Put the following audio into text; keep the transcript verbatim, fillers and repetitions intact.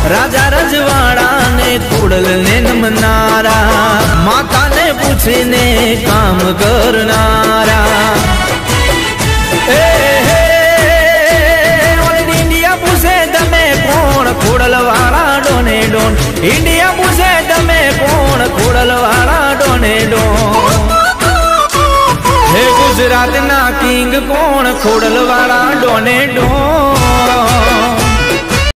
राजा रजवाड़ा ने कुड़ल ने नमनारा, माता ने पूछे ने काम करनारा। इंडिया पूछे दमे कौन कुड़ल वाला डोने डोन, इंडिया पूछे दमे कौन कुड़ल वाला डोने डोन। हे गुजरात ना किंग कौन कुड़ल वाला डोने डोन।